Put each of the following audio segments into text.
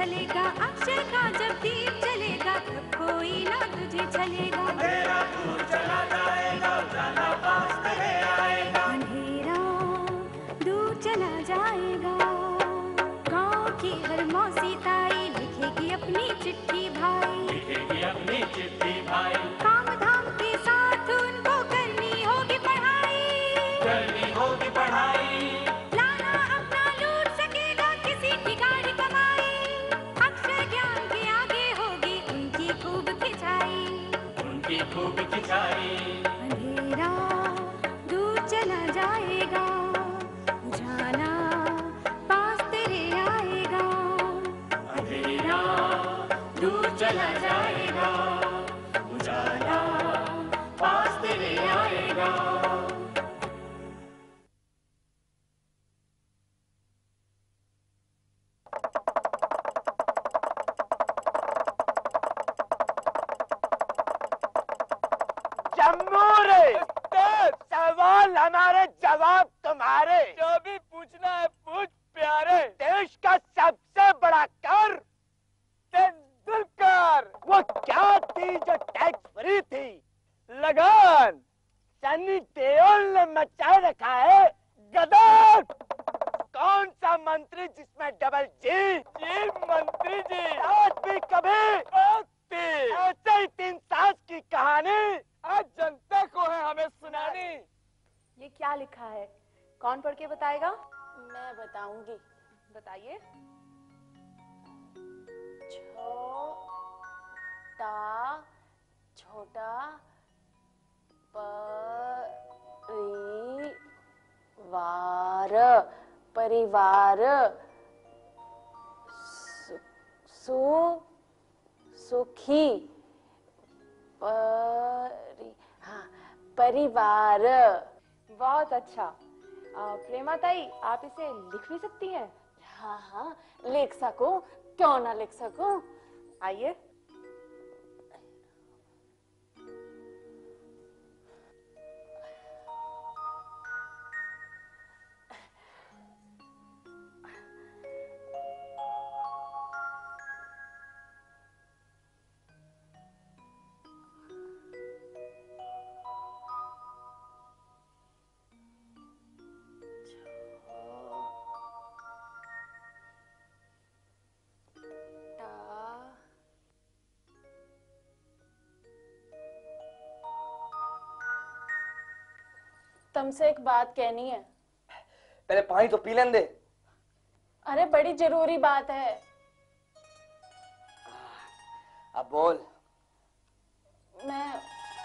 चलेगा, अक्षय का जब दीप जलेगा तब कोई ना तुझे चलेगा। अंधेरा दूर चला जाएगा, उजाला पास तेरे आएगा। अंधेरा दूर चला जाएगा। गाँव की हर मौसी ताई लिखेगी अपनी चिट्ठी भाई, लिखेगी अपनी चिट्ठी भाई। काम धाम के साथ उनको करनी होगी पढ़ाई, करनी होगी पढ़ाई। लाना अपना लूट सकेगा किसी ठिकाने कमाई। अक्षर ज्ञान के आगे होगी उनकी खूब खिंचाई, उनकी खूब खिंचाई। अंधेरा दूर चला जाएगा, उजाला पास तेरे आएगा। अंधेरा दूर चला जाएगा, उजाला पास तेरे आएगा। जम्मू रे सवाल हमारे जवाब तुम्हारे। जो भी पूछना है पूछ प्यारे। देश का सबसे बड़ा कर तेंदुलकर। वो क्या थी जो टैक्स फ्री थी? लगान। सनी देओल ने मचाए रखा है गदर। कौन सा मंत्री जिसमें डबल जी? जी मंत्री जी। सास भी कभी होती। ऐसे ही 3 सास की कहानी आज जनता को है हमें सुनानी। ये क्या लिखा है? कौन पढ़ के बताएगा? मैं बताऊंगी। बताइए। छोटा छोटा परिवार परिवार सुखी परिवार। बहुत अच्छा। प्रेमा ताई, आप इसे लिख भी सकती हैं? हाँ हाँ लिख सकूं, क्यों ना लिख सकूं। आइए। तुमसे एक बात कहनी है। पहले पानी तो पी लेने दे। अरे बड़ी जरूरी बात है। अब बोल। मैं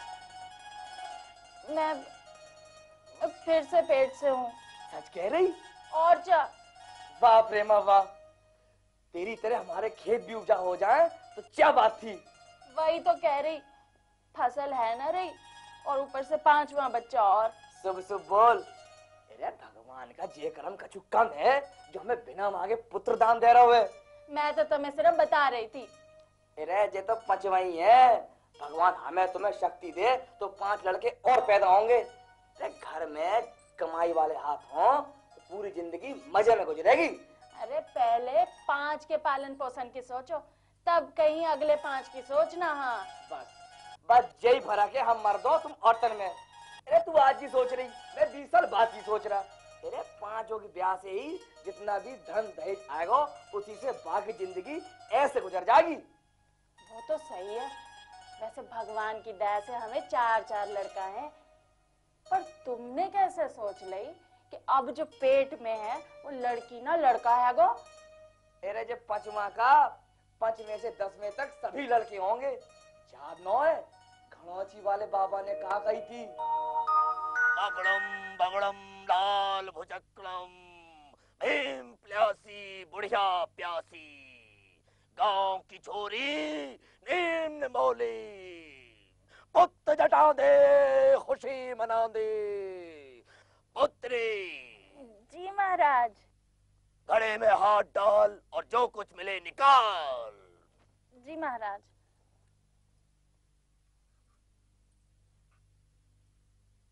फिर से पेट से हूँ। सच कह रही? और क्या। वाह प्रेमा वाह, तेरी तरह हमारे खेत भी उपजा हो जाए तो क्या बात थी। वही तो कह रही, फसल है ना रही और ऊपर से 5वां बच्चा और। शुभ शुभ बोल। अरे भगवान का जे करम कछु कम है जो हमें बिना मांगे पुत्र दान दे रहा हुए। मैं तो तुम्हें सिर्फ बता रही थी। अरे जे तो 5वां ही है, भगवान हमें तुम्हें शक्ति दे तो 5 लड़के और पैदा होंगे। अरे घर में कमाई वाले हाथ हों तो पूरी जिंदगी मजे में गुजरेगी। अरे पहले 5 के पालन पोषण की सोचो, तब कहीं अगले 5 की सोचना। हाँ बस बस यही फर्क है हम मर्दों तुम औरतन में। अरे तू आज ही सोच रही, मैं 20 साल बाद ही सोच रहा। अरे 5 की ब्याह से ही जितना भी धन दहेज आएगा उसी से बाकी जिंदगी ऐसे गुजर जाएगी। वो तो सही है। वैसे भगवान की दया से हमें 4 लड़का है, पर तुमने कैसे सोच ली कि अब जो पेट में है वो लड़की ना लड़का है गो? अरे जब 5वां का 5 में से 10 में तक सभी लड़के होंगे। याद न है घनौची वाले बाबा ने कहा कही थी, बगड़म बगड़म लाल भुजक्कड़म भीम प्यासी बुढ़िया प्यासी, गांव की छोरी निम्न मौली, पुत्र जटा दे खुशी मना दे। पुत्री। जी महाराज। घड़े में हाथ डाल और जो कुछ मिले निकाल। जी महाराज।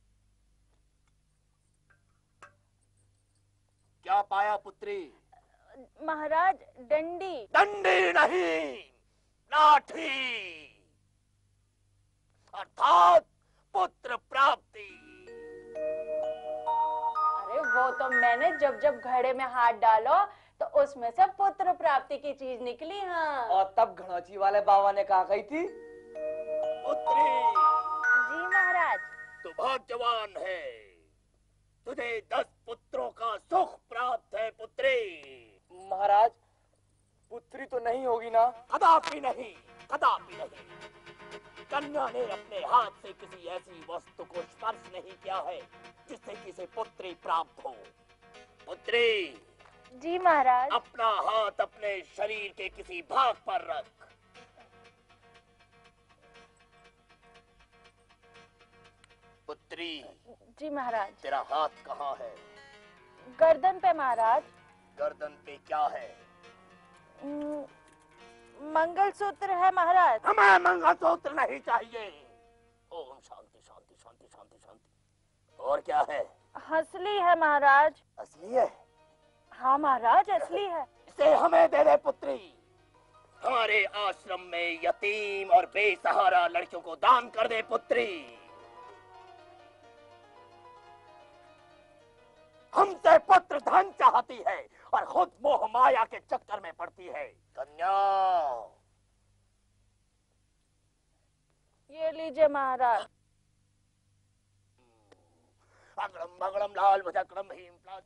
क्या पाया पुत्री? महाराज डंडी। डंडी नहीं, लाठी, अर्थात पुत्र प्राप्ति। अरे वो तो मैंने जब जब घड़े में हाथ डालो तो उसमें से पुत्र प्राप्ति की चीज निकली। हाँ। और तब घड़ोची वाले बाबा ने कहा कही थी, पुत्री जी महाराज। तू भाग्यवान है, तुझे 10 पुत्रों का सुख प्राप्त है पुत्री। महाराज पुत्री तो नहीं होगी ना? कदापि नहीं, कदापि नहीं। कन्या ने अपने हाथ से किसी ऐसी वस्तु को स्पर्श नहीं किया है जिससे किसे पुत्री प्राप्त हो। पुत्री जी महाराज। अपना हाथ अपने शरीर के किसी भाग पर रख। पुत्री जी महाराज। तेरा हाथ कहाँ है? गर्दन पे महाराज। गर्दन पे क्या है? मंगलसूत्र है महाराज। हमें मंगलसूत्र नहीं चाहिए। ओम शांति शांति शांति शांति शांति। और क्या है? हंसली है महाराज। असली है? हाँ महाराज असली है। इसे हमें दे दे पुत्री। हमारे आश्रम में यतीम और बेसहारा लड़कियों को दान कर दे पुत्री। हमसे पुत्र धन चाहती है और खुद मोह माया के चक्कर में पड़ती है। कन्या ये लीजिए महाराज। अगड़म बगड़म लाल भजक्रम भीम प्लास।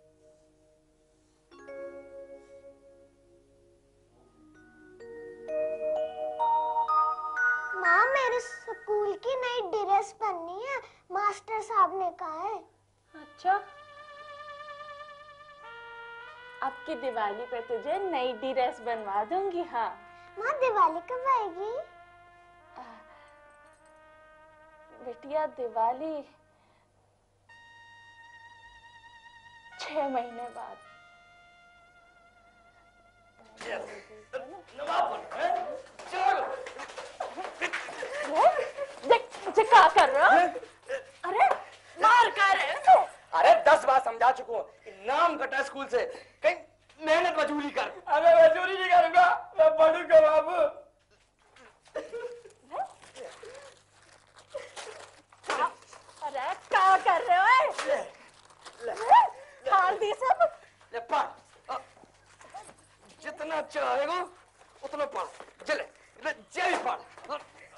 माँ मेरे स्कूल की नई ड्रेस बननी है, मास्टर साहब ने कहा है। अच्छा, आपकी दिवाली पे तुझे नई ड्रेस बनवा दूंगी। हाँ माँ दिवाली कब आएगी? बिटिया दिवाली 6 महीने बाद। देख क्या कर रहे हो? अरे मार कर रहे हो? अरे 10 बार समझा चुका हूँ, नाम कटा स्कूल से, कहीं मेहनत मजदूरी कर। अरे मजदूरी नहीं करूंगा, मैं पढ़ूंगा बाबू। अरे क्या कर रहे हो? हाल सब ले पढ़, जितना चाहेगा उतना पढ़। चले जय पढ़।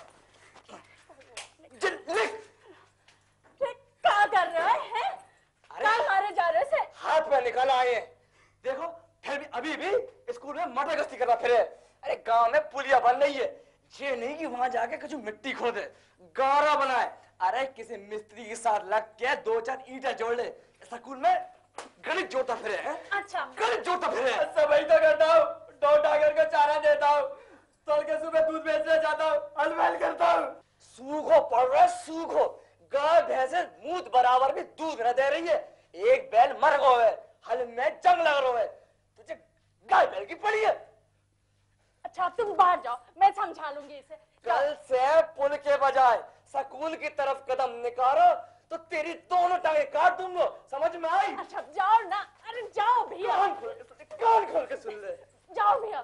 लिख। क्या कर रहे हो? क्या मारे जा रहे से? हाथ में निकाला आए हैं। देखो फिर भी अभी भी स्कूल में मटर गश्ती करना फिरे। अरे गांव में पुलिया बन रही है, ये नहीं कि वहां जाके कुछ मिट्टी खोदे, गारा बनाए। अरे किसी मिस्त्री के साथ लग के 2-4 ईंटें जोड़ ले। स्कूल में गणित जोड़ता फिरे हैं। अच्छा गणित जोड़ता फिरे। सब वही तो करता हूँ, दो टागर को चारा देता हूँ, तोड़ के सुबह दूध बेचने जाता हूँ, हलवैल करता हूँ। सूखो पड़ रहा है, सूखो। गाय भैंसे मूत बराबर भी दूध न दे रही है। एक बैल मर गो है, हल में जंग लग रहा है, तुझे गाय बैल की पड़ी है। अच्छा तुम बाहर जाओ, मैं समझा लूंगी इसे। कल से पुल के बजाय स्कूल की तरफ कदम निकालो तो तेरी दोनों टांगें काट दूंगा, समझ में आई? अच्छा जाओ ना। अरे जाओ भैया, कान खोल के सुन ले। जाओ भैया।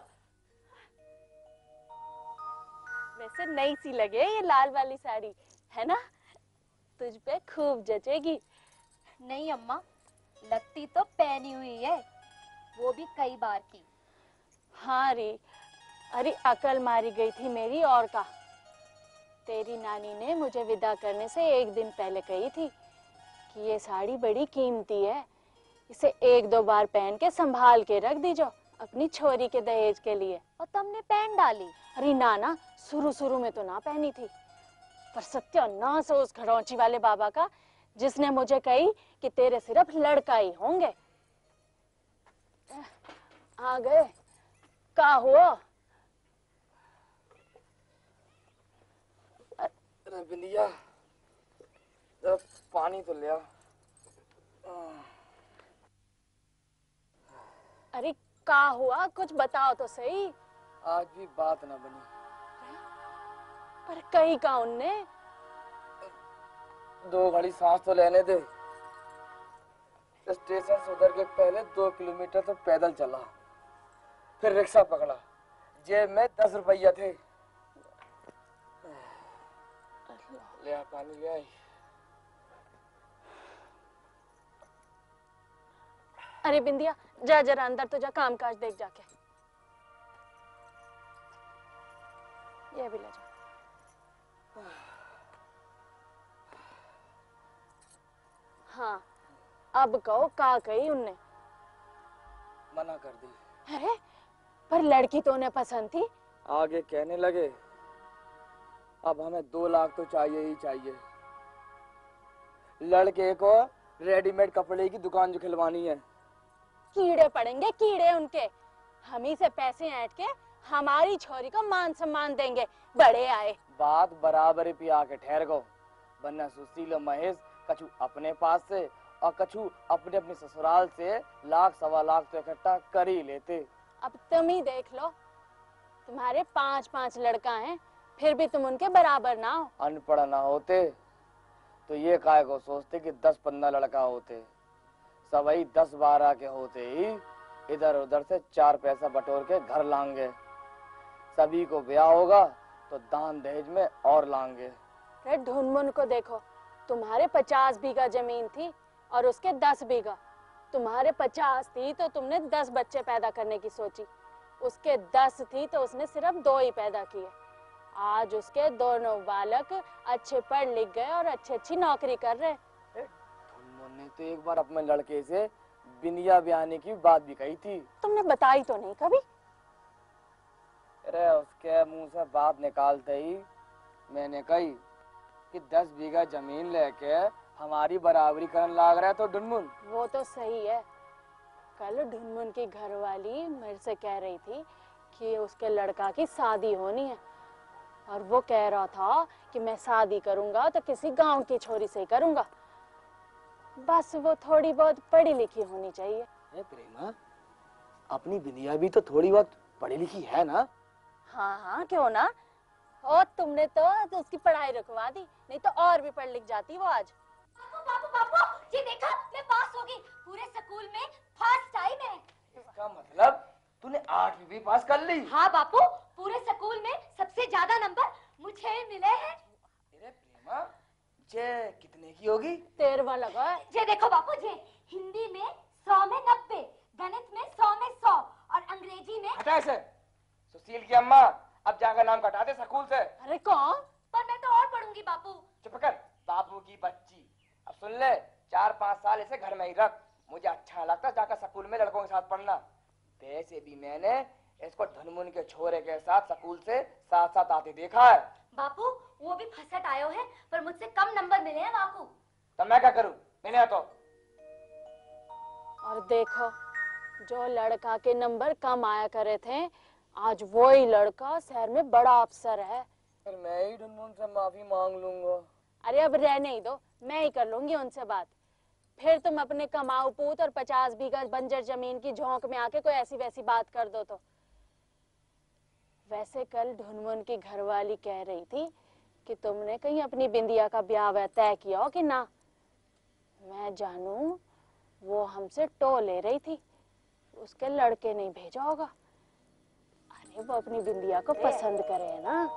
वैसे नई सी लगे ये लाल वाली साड़ी, है ना? तुझ पे खूब जचेगी। नहीं अम्मा, लगती तो पहनी हुई है, वो भी कई बार की। हाँ री, अरे अकल मारी गई थी मेरी। और का तेरी नानी ने मुझे विदा करने से 1 दिन पहले कही थी कि ये साड़ी बड़ी कीमती है, इसे 1-2 बार पहन के संभाल के रख दीजो अपनी छोरी के दहेज के लिए। और तुमने पहन डाली? अरे ना, शुरू में तो ना पहनी थी, पर सत्यानाश उस खड़ौची वाले बाबा का जिसने मुझे कही कि तेरे सिर्फ लड़का ही होंगे। आ गए, क्या हुआ? अरे बिंदिया, जरा पानी तो ले आ। अरे क्या हुआ, कुछ बताओ तो सही। आज भी बात ना बनी। पर कही का उनने? 2 घड़ी सांस तो लेने दे। स्टेशन से उतर के पहले 2 किलोमीटर तो पैदल चला, फिर रिक्शा पकड़ा, जेब में 10 रुपया थे। ले आ पानी ले आई। अरे बिंदिया, जा जरा अंदर तो जा, काम काज देख जाके। ये भी ले जा। हाँ, अब कहो का कही उनने? मना कर दी। अरे पर लड़की तो उन्हें पसंद थी। आगे कहने लगे अब हमें 2 लाख तो चाहिए ही चाहिए। लड़के को रेडीमेड कपड़े की दुकान जो खिलवानी है। कीड़े पड़ेंगे कीड़े उनके, हम ही से पैसे ऐंठ के हमारी छोरी को मान सम्मान देंगे। बड़े आए। बात बराबर पे आके ठहर गो, वरना सुशील और महेश कछु अपने पास से और कछु अपने अपने ससुराल से लाख सवा लाख तो इकट्ठा कर ही लेते। अब तुम ही देख लो, तुम्हारे 5-5 लड़का हैं, फिर भी तुम उनके बराबर ना हो। अनपढ़ ना होते तो ये काय को सोचते कि 10-15 लड़का होते, सब ही 10-12 के होते ही इधर उधर से 4 पैसा बटोर के घर लाएंगे। सभी को ब्याह होगा तो दान दहेज में और लाएंगे। अरे ढुनमुन को देखो, तुम्हारे 50 बीघा जमीन थी और उसके 10 बीघा। तुम्हारे 50 थी तो तुमने 10 बच्चे पैदा करने की सोची, उसके 10 थी तो उसने सिर्फ 2 ही पैदा किए। आज उसके दोनों बालक अच्छे पढ़ लिख गए और अच्छी नौकरी कर रहे। ने तो एक बार अपने लड़के से बिंदिया ब्याहने की बात भी कही थी। तुमने बताई तो नहीं कभी? अरे उसके मुंह से बात निकालते ही मैंने कही कि 10 बीघा जमीन लेके हमारी बराबरी करने लग रहा है तो ढुनमुन। वो तो सही है। कल ढुनमुन की घरवाली मेरे से कह रही थी कि उसके लड़का की शादी होनी है और वो कह रहा था कि मैं शादी करूंगा तो किसी गांव की छोरी से करूंगा, बस वो थोड़ी बहुत पढ़ी लिखी होनी चाहिए। प्रेमा, अपनी बिंदिया भी तो थोड़ी बहुत पढ़ी लिखी है ना? हाँ हाँ क्यों ना। और तुमने तो उसकी पढ़ाई रुकवा दी, नहीं तो और भी पढ़ लिख जाती वो आज। बापू बापू बापू, ये देखा, मैं पास हो गई, पूरे स्कूल में फर्स्ट टाइम है। इसका मतलब तूने 8वीं भी पास कर ली? हाँ बापू, पूरे स्कूल में सबसे ज्यादा नंबर मुझे मिले हैं। अरे प्रेमा, ये कितने की होगी? 13वां लगा है। ये देखो बापू जी, हिंदी में 100 में 90, गणित में 100 में 100 और अंग्रेजी में। हटा इसे। सुशील की अम्मा, अब जाकर नाम कटा दे स्कूल से। अरे कौन? पर मैं तो और पढ़ूंगी बापू। चुप कर, बाबू की बच्ची। अब सुन ले, 4-5 साल इसे घर में ही रख। मुझे अच्छा लगता जाकर स्कूल में लड़कों के साथ पढ़ना। वैसे भी मैंने इसको ढुनमुन के छोरे के साथ स्कूल से साथ साथ आते देखा है। बापू वो भी फर्स्ट आयो है, पर मुझसे कम नंबर मिले हैं बापू। तो मैं क्या करूं? मैंने तो। और देखो, जो लड़का के नंबर कम आया करे थे, आज वो ही लड़का शहर में बड़ा अफसर है। फिर मैं ही ढुनमुन से माफी मांग लूंगा। अरे अब रहने ही दो, मैं ही कर लूंगी उनसे बात। फिर तुम अपने कमाऊ पूत और 50 बीघा बंजर जमीन की झोंक में आके कोई ऐसी वैसी बात कर दो तो। वैसे कल ढुनमुन की घरवाली कह रही थी कि तुमने कहीं अपनी बिंदिया का ब्याह तय किया हो कि ना। मैं जानू वो हमसे टो ले रही थी, उसके लड़के नहीं भेजा होगा। अरे वो अपनी बिंदिया को पसंद करे है ना।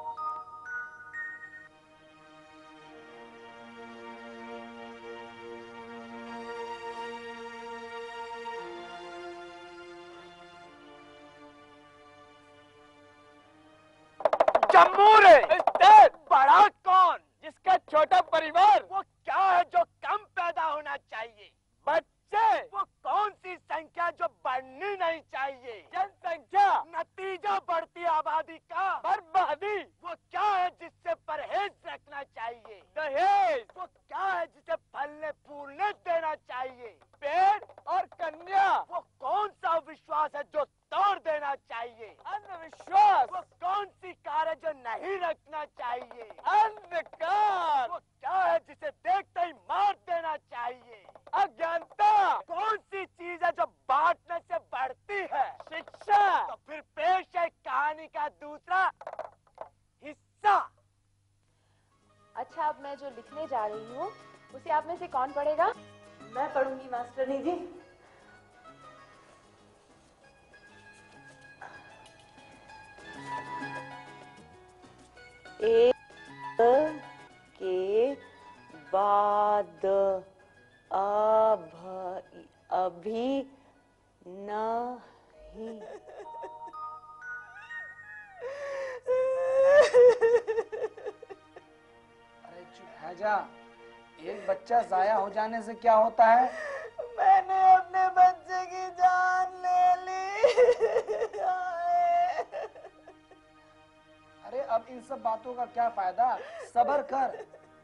बड़ा कौन जिसका छोटा परिवार? वो क्या है जो कम पैदा होना चाहिए? बच्चे। वो कौन सी संख्या जो बढ़नी नहीं चाहिए? जनसंख्या। नतीजा बढ़ती आबादी का बर्बादी। वो क्या है जिससे परहेज रखना चाहिए? दहेज। वो क्या है जिसे फलने फूलने देना चाहिए? पेड़ और कन्या। वो कौन सा विश्वास है जो तोड़ देना चाहिए? अंधविश्वास। वो कौन सी कार है जो नहीं रखना चाहिए? अंधकार। वो क्या है जिसे देखते ही मार देना चाहिए? अज्ञानता। कौन सी चीज है जो बांटने से बढ़ती है? शिक्षा। तो फिर पेश है कहानी का दूसरा हिस्सा। अच्छा, अब मैं जो लिखने जा रही हूँ उसे आप में से कौन पढ़ेगा? मैं पढ़ूंगी मास्टरनी जी। एक के बाद अभी नहीं। अरे चुप है जा। एक बच्चा जाया हो जाने से क्या होता है? मैंने अपने बच्चे की जान ले ली। अरे अब इन सब बातों का क्या फायदा? सब्र कर।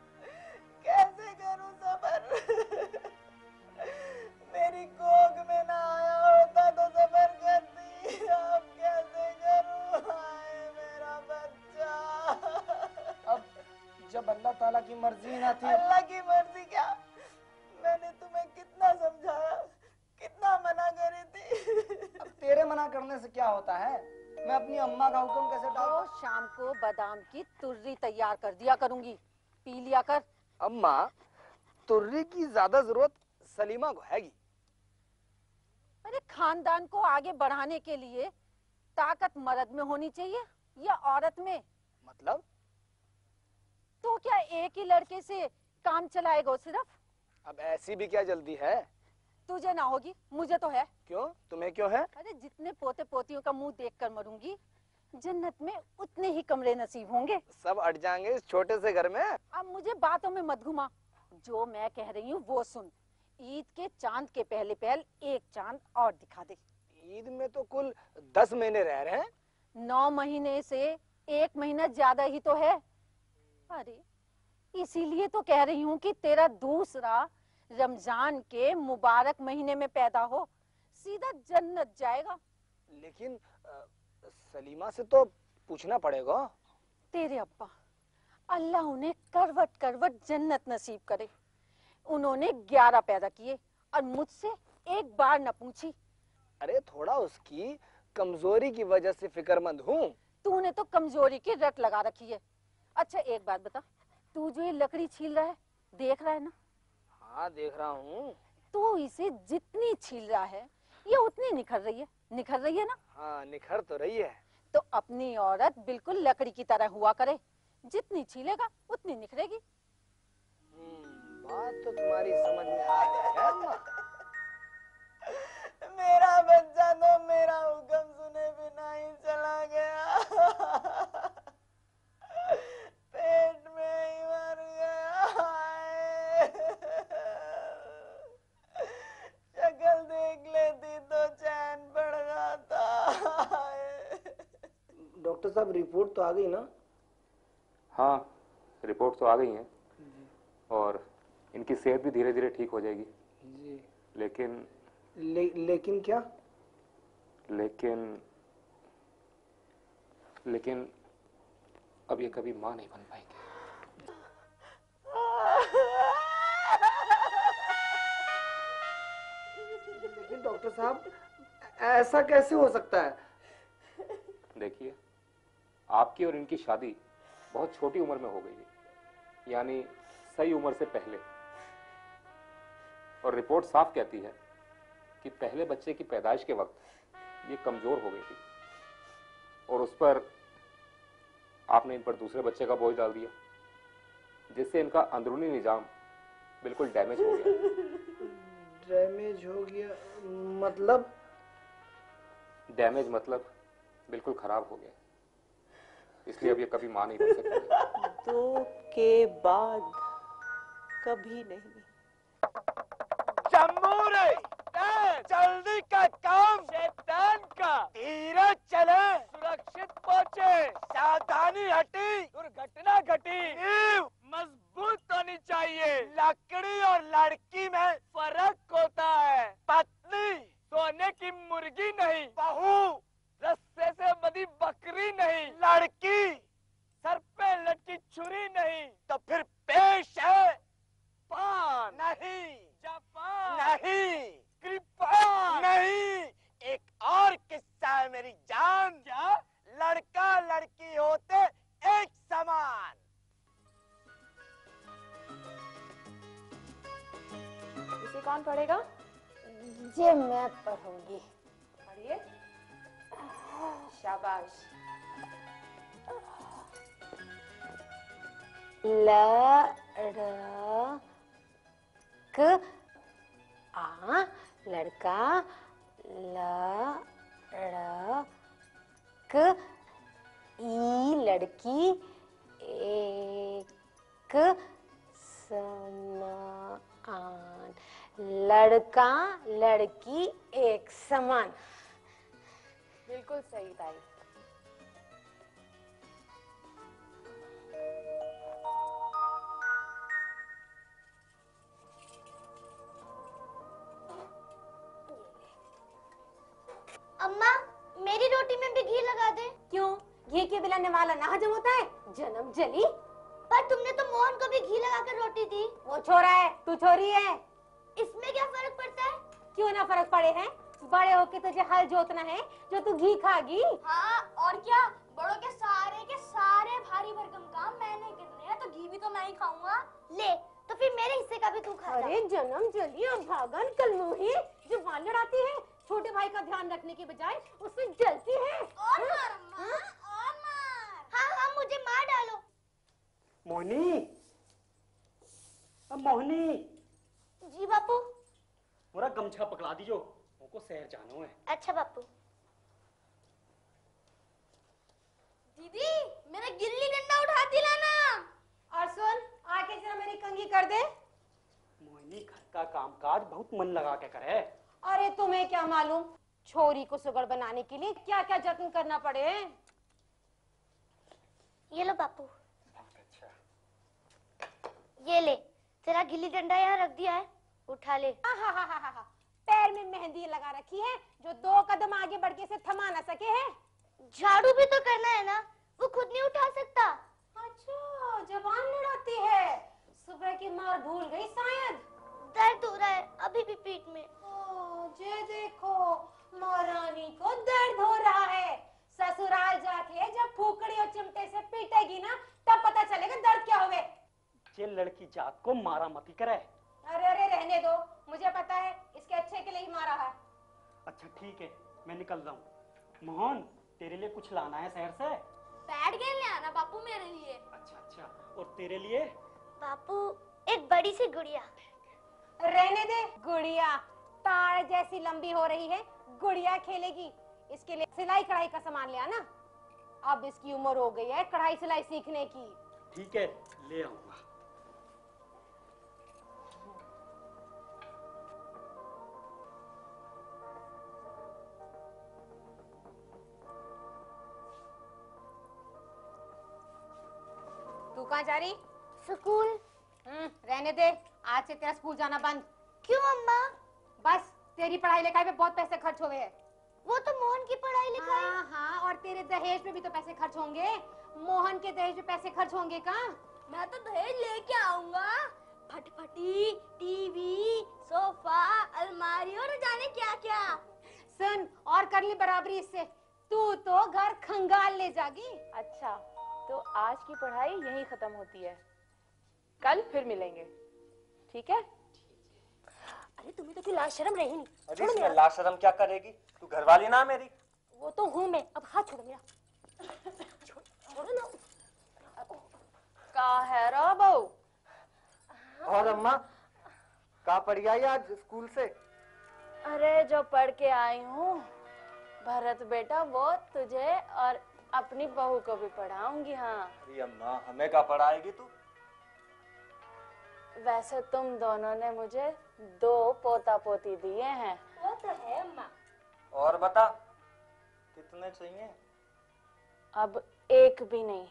कैसे करूं सबर? मेरी कोख में ना आया होता तो सबर करती। अब कैसे करूं? हाय मेरा बच्चा। अब जब अल्लाह ताला की मर्जी ना थी। अल्लाह की मर्जी क्या? मैंने तुम्हें कितना समझाया, कितना मना करी थी। अब तेरे मना करने से क्या होता है? मैं अपनी अम्मा का हुक्म कैसे डाल? तो शाम को बादाम की तुर्री तैयार कर दिया करूंगी, पी लिया कर। अम्मा, तुर्री की ज्यादा जरूरत सलीमा को हैगी। अरे खानदान को आगे बढ़ाने के लिए ताकत मर्द में होनी चाहिए या औरत में? मतलब? तो क्या एक ही लड़के से काम चलाएगा सिर्फ? अब ऐसी भी क्या जल्दी है? तुझे ना होगी, मुझे तो है। क्यों? तुम्हें क्यों है? अरे जितने पोते पोतियों का मुंह देखकर मरूंगी, जन्नत में उतने ही कमरे नसीब होंगे। सब अट जाएंगे इस छोटे से घर में। अब मुझे बातों में मत घुमा, जो मैं कह रही हूँ वो सुन। ईद के चांद के पहले एक चांद और दिखा दे। ईद में तो कुल 10 महीने रह रहे हैं। 9 महीने से 1 महीना ज्यादा ही तो है। अरे इसीलिए तो कह रही हूँ कि तेरा दूसरा रमजान के मुबारक महीने में पैदा हो, सीधा जन्नत जाएगा। लेकिन सलीमा से तो पूछना पड़ेगा। तेरे अब्बा, अल्लाह उन्हें करवट करवट जन्नत नसीब करे। उन्होंने 11 पैदा किए और मुझसे एक बार न पूछी। अरे थोड़ा उसकी कमजोरी की वजह से फिक्रमंद हूँ। तूने तो कमजोरी की रट लगा रखी है। अच्छा एक बात बता, तू जो ये लकड़ी छील रहा है, देख रहा है ना? हाँ देख रहा हूँ। तू इसे जितनी छील रहा है, ये उतनी निखर रही है। निखर रही है ना? हाँ निखर तो रही है। तो अपनी औरत बिल्कुल लकड़ी की तरह हुआ करे, जितनी छीलेगा उतनी निखरेगी। बात तो तुम्हारी समझ में आ रही है अम्मा। मेरा बच्चा तो मेरा हुक्म सुने बिना ही चला गया। पेट में ही मर गया। शक्ल देख लेती तो चैन पड़ जाता। डॉक्टर साहब रिपोर्ट तो आ गई ना? हाँ रिपोर्ट तो आ गई है और इनकी सेहत भी धीरे धीरे ठीक हो जाएगी जी। लेकिन लेकिन क्या? लेकिन अब ये कभी मां नहीं बन पाएंगे। लेकिन डॉक्टर साहब ऐसा कैसे हो सकता है? देखिए, आपकी और इनकी शादी बहुत छोटी उम्र में हो गई है, यानी सही उम्र से पहले। और रिपोर्ट साफ कहती है कि पहले बच्चे की पैदाइश के वक्त ये कमजोर हो गई थी और उस पर आपने इन पर दूसरे बच्चे का बोझ डाल दिया, जिससे इनका अंदरूनी निजाम बिल्कुल डैमेज हो गया। डैमेज हो गया मतलब? डैमेज मतलब बिल्कुल खराब हो गया, इसलिए अब ये कभी मां नहीं बन सकती। 2 के बाद कभी नहीं। जम्मूरे जल्दी का काम शैतान का। धीरे चले, सुरक्षित पहुँचे, सावधानी हटी, दुर्घटना घटी। मजबूत होनी चाहिए। लकड़ी और लड़की में फर्क होता है। पत्नी सोने की मुर्गी नहीं, बहू रस्से से बंधी बकरी नहीं, लड़की सर पे लटकी छुरी नहीं। तो फिर पेश है पान नहीं, जापान नहीं, कृपान नहीं। एक और किस्सा है मेरी जान। क्या? लड़का लड़की होते एक समान। इसे कौन पढ़ेगा? ये मैं पढ़ूंगी। पढ़िए। शाबाश। लड़का लड़की एक समान। लड़का लड़की एक समान। बिल्कुल सही ताई। अम्मा मेरी रोटी में भी घी लगा दे। क्यों? घी के बिना निवाला ना हजम होता है? जन्म जली। पर तुमने तो मोहन को भी घी लगाकर रोटी दी। वो छोरा है, तू छोरी है। इसमें क्या फर्क पड़ता है? क्यों ना फर्क पड़े हैं? बड़े होके तुझे हल जोतना है जो तू घी खागी। हाँ और क्या, बड़ों के सारे भारी भरकम काम मैंने करने हैं, तो घी भी तो मैं ही खाऊंगा। ले तो फिर मेरे हिस्से का भी तू खा जा। अरे जन्म जली और भागन कलमुही जो बाल लड़ाती है, छोटे भाई का ध्यान रखने के बजाय उससे जलती है। और मार अम्मा, और मार। हाँ मुझे मार डालो। मोहनी, अब मोहनी। जी बापू। पूरा गमछा पकड़ा दीजो, उनको शहर जाना है। अच्छा बापू। दीदी मेरा गिल्ली डंडा उठा दिलाना। और सुन, आके जरा मेरी कंघी कर दे। मोहनी घर का कामकाज बहुत मन लगा के करे। अरे तुम्हें क्या मालूम, छोरी को सुगड़ बनाने के लिए क्या क्या जत्न करना पड़े। ये लो बापू। ये ले, तेरा गिल्ली डंडा यहाँ रख दिया है, उठा ले। पैर में मेहंदी लगा रखी है जो 2 कदम आगे बढ़ के इसे थमा ना सके है। झाड़ू भी तो करना है ना, वो खुद नहीं उठा सकता। अच्छा, जबान लड़ाती है। सुबह की मार भूल गई शायद। दर्द हो रहा है अभी भी पीठ में। जे देखो, महारानी को दर्द हो रहा है। ससुराल जाके जब फूकड़ी और चिमटे से पीटेगी ना, तब पता चलेगा दर्द क्या हुए। ये लड़की जात को मारा मती करे। अरे अरे रहने दो, मुझे पता है इसके अच्छे के लिए ही मारा है। अच्छा ठीक है, मैं निकल रहा हूँ। मोहन, तेरे लिए कुछ लाना है शहर से? बैट खेलने आना बापू मेरे लिए। अच्छा, और तेरे लिए? बापू एक बड़ी सी गुड़िया। रहने दे, गुड़िया ताड़ जैसी लंबी हो रही है, गुड़िया खेलेगी। इसके लिए सिलाई कढ़ाई का सामान ले आना। अब इसकी उम्र हो गई है कढ़ाई सिलाई सीखने की। ठीक है, ले आऊंगा। तू कहाँ जा रही? स्कूल। रहने दे, आज से तेरा स्कूल जाना बंद। क्यों अम्मा? बस तेरी पढ़ाई लिखाई पे बहुत पैसे खर्च हुए हैं। वो तो मोहन की पढ़ाई लिखाई। हाँ, और तेरे दहेज पे भी तो पैसे खर्च होंगे। मोहन के दहेज पे पैसे खर्च होंगे कहाँ? मैं तो दहेज लेके आऊंगा। फटफटी, टीवी, सोफा, अलमारी और जाने क्या क्या। सुन, और कर ली बराबरी इससे, तू तो घर खंगाल ले जागी। अच्छा, तो आज की पढ़ाई यहीं खत्म होती है, कल फिर मिलेंगे, ठीक है? अरे तुम्हें तो कोई लाज शर्म रही नहीं। अरे इसमें लाज शर्म क्या करेगी, तू घरवाली ना मेरी। वो तो हूँ मैं, अब हाथ छोड़ो मेरा। छोड़ो ना। का है रो बहू? और अम्मा का पढ़ी आई आज स्कूल से? अरे जो पढ़ के आई हूँ भरत बेटा, वो तुझे और अपनी बहू को भी पढ़ाऊंगी। हाँ। अरे अम्मा, हमें क्या पढ़ाएगी तू? वैसे तुम दोनों ने मुझे 2 पोता पोती दिए हैं। वो तो है अम्मा। और बता कितने चाहिए? अब एक भी नहीं।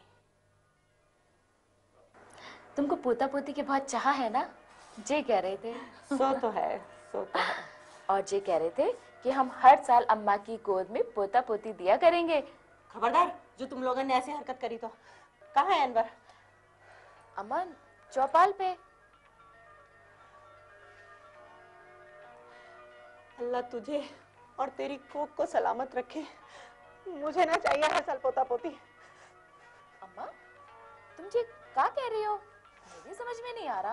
तुमको पोता पोती के बहुत चाह है ना? जे कह रहे थे। सो तो है, सो तो है। और जे कह रहे थे कि हम हर साल अम्मा की गोद में पोता पोती दिया करेंगे। खबरदार, जो तुम लोगों ने ऐसी हरकत करी तो। कहाँ है अनवर? अमन, चौपाल पे। अल्लाह तुझे और तेरी कोख को सलामत रखे। मुझे ना चाहिए हर साल पोता पोती। अम्मा, तुम जी क्या कह रही हो? मुझे समझ में नहीं आ रहा।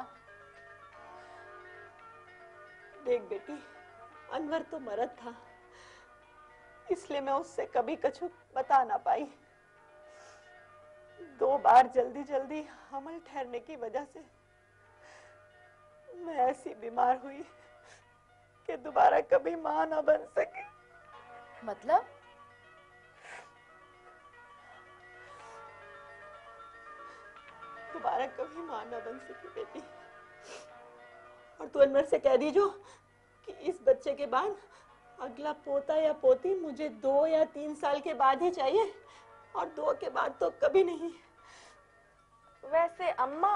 देख बेटी, अनवर तो मर्द था, इसलिए मैं उससे कभी कछु बता ना पाई। 2 बार जल्दी जल्दी हमल ठहरने की वजह से मैं ऐसी बीमार हुई कि दोबारा कभी मां ना बन सकी। मतलब? दोबारा कभी मां ना बन सकी बेटी। और तू अनवर से कह दीजो कि इस बच्चे के बाद अगला पोता या पोती मुझे 2 या 3 साल के बाद ही चाहिए, और 2 के बाद तो कभी नहीं। वैसे अम्मा,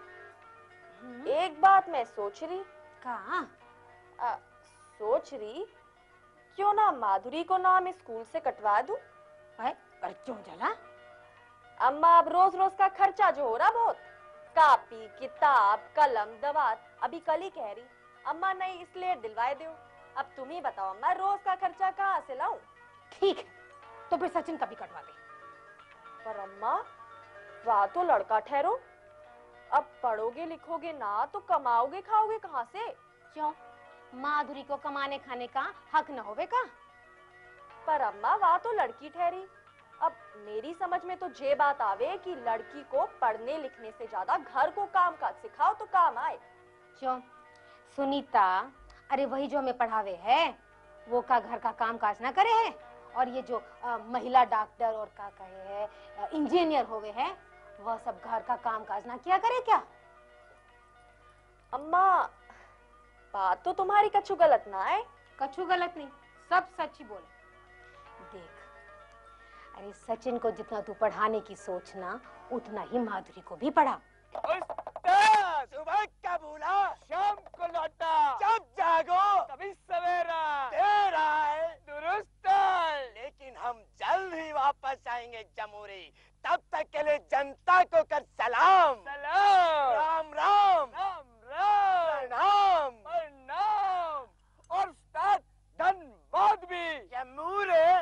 एक बात मैं सोच रही। कहाँ? सोच रही क्यों ना माधुरी को नाम स्कूल से कटवा दूं? पर क्यों जला? अम्मा, अब रोज रोज का खर्चा जो हो रहा बहुत, कापी किताब कलम दवात, अभी कल ही कह रही अम्मा नहीं इसलिए दिलवाए दो। अब तुम ही बताओ अम्मा, रोज का खर्चा कहाँ से लाऊं? ठीक है, तो फिर सचिन का भी कटवा दे। पर अम्मा, वहाँ तो लड़का ठहरो, अब पढ़ोगे लिखोगे ना तो कमाओगे खाओगे कहाँ से? क्यों, माधुरी को कमाने खाने का हक न होवे का? पर अम्मा, वहाँ तो लड़की ठहरी। अब मेरी समझ में तो ये बात आवे कि लड़की को पढ़ने लिखने से ज्यादा घर को काम काज सिखाओ तो काम आए। क्यों सुनीता, अरे वही जो हमें पढ़ावे है वो का घर का काम काज ना करे है, और ये जो महिला डॉक्टर और का कहे है इंजीनियर होवे है, वह सब घर का काम काज ना किया करे क्या? अम्मा, बात तो तुम्हारी कछु गलत ना है। कछु गलत नहीं, सब सच ही बोले। देख, अरे सचिन को जितना तू पढ़ाने की सोचना, उतना ही माधुरी को भी पढ़ा। सुबह का भूला शाम को लौटा, जब जागो कभी सवेरा, देर आए दुरुस्त आए, लेकिन हम जल्द ही वापस आएंगे जमूरी। तब तक के लिए जनता को कर सलाम सलाम, राम राम राम राम, प्रणाम प्रणाम, और उस्ताद धन्यवाद भी। जमूरे